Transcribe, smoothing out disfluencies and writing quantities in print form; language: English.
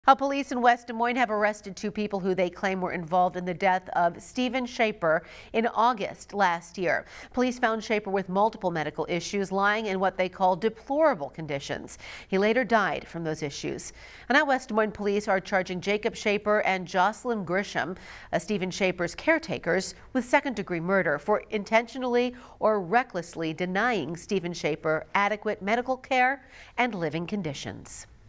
Police in West Des Moines have arrested two people who they claim were involved in the death of Steven Schaper in August last year. Police found Schaper with multiple medical issues, lying in what they call deplorable conditions. He later died from those issues. And now West Des Moines police are charging Jacob Schaper and Jocelyn Grisham, Steven Schaper's caretakers, with second-degree murder for intentionally or recklessly denying Steven Schaper adequate medical care and living conditions.